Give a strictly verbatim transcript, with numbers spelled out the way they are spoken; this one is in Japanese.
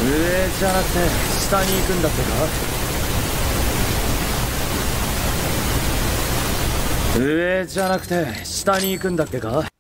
上じゃなくて下に行くんだってか？上じゃなくて下に行くんだっけか？